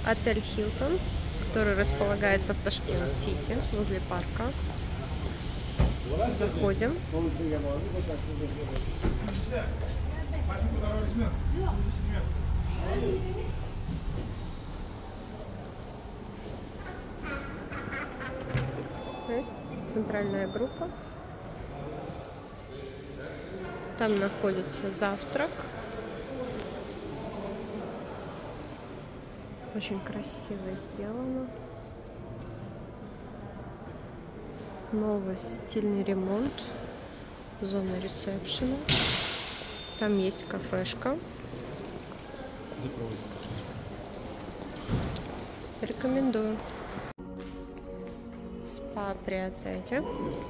Отель Хилтон, который располагается в Ташкент-Сити, возле парка. Заходим. Центральная группа. Там находится завтрак. Очень красиво сделано. Новый стильный ремонт. Зона ресепшена. Там есть кафешка. Рекомендую. Спа при отеле.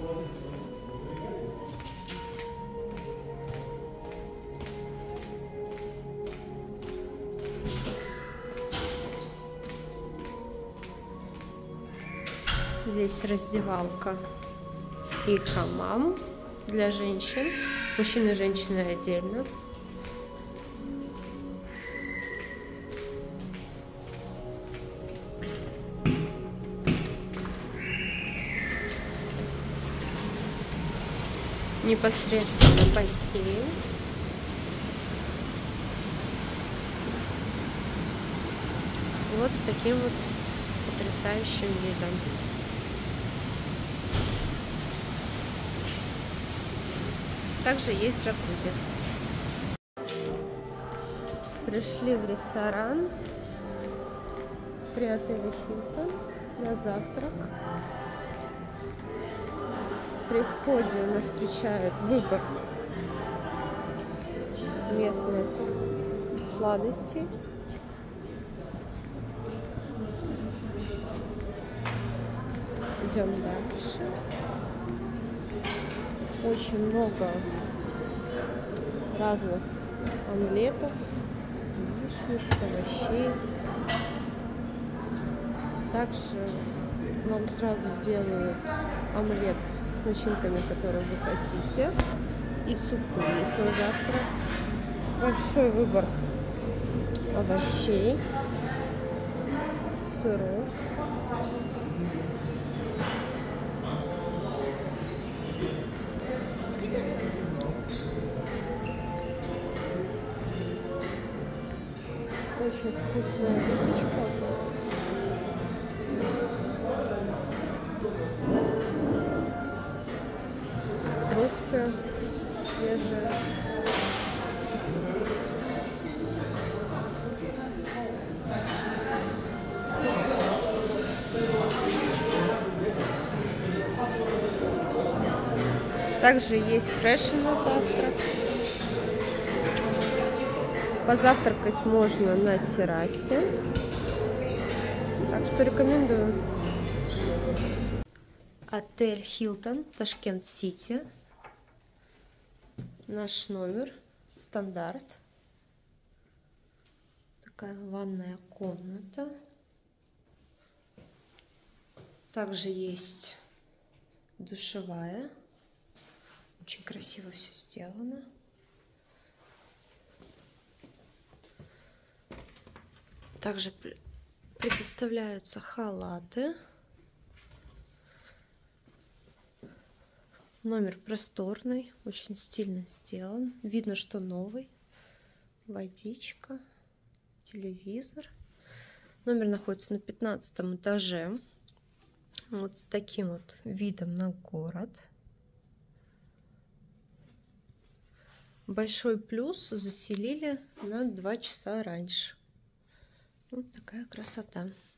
Здесь раздевалка и хамам для женщин. Мужчины и женщины отдельно. Непосредственно бассейн. Вот с таким вот потрясающим видом. Также есть джакузи. Пришли в ресторан при отеле Хилтон на завтрак. При входе нас встречает выбор местных сладостей. Идем дальше. Очень много разных омлетов, яичниц, овощей. Также вам сразу делают омлет с начинками, которые вы хотите. И супы есть на завтрак. Большой выбор овощей, сыров. Очень вкусная выпечка. Фрукты свежие. Также есть фреши на завтрак. Позавтракать можно на террасе. Так что рекомендую. Отель Хилтон, Ташкент-Сити. Наш номер стандарт. Такая ванная комната. Также есть душевая. Очень красиво все сделано. Также предоставляются халаты. Номер просторный, очень стильно сделан. Видно, что новый. Водичка, телевизор. Номер находится на 15 этаже. Вот с таким вот видом на город. Большой плюс — заселили на 2 часа раньше. Вот такая красота.